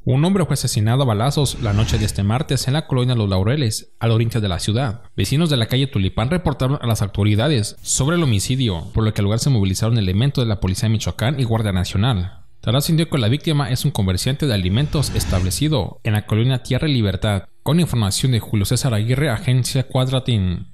Un hombre fue asesinado a balazos la noche de este martes en la colonia Los Laureles, al oriente de la ciudad. Vecinos de la calle Tulipán reportaron a las autoridades sobre el homicidio, por lo que al lugar se movilizaron elementos de la Policía de Michoacán y Guardia Nacional. Trascendió que la víctima es un comerciante de alimentos establecido en la colonia Tierra y Libertad, con información de Julio César Aguirre, Agencia Cuadratín.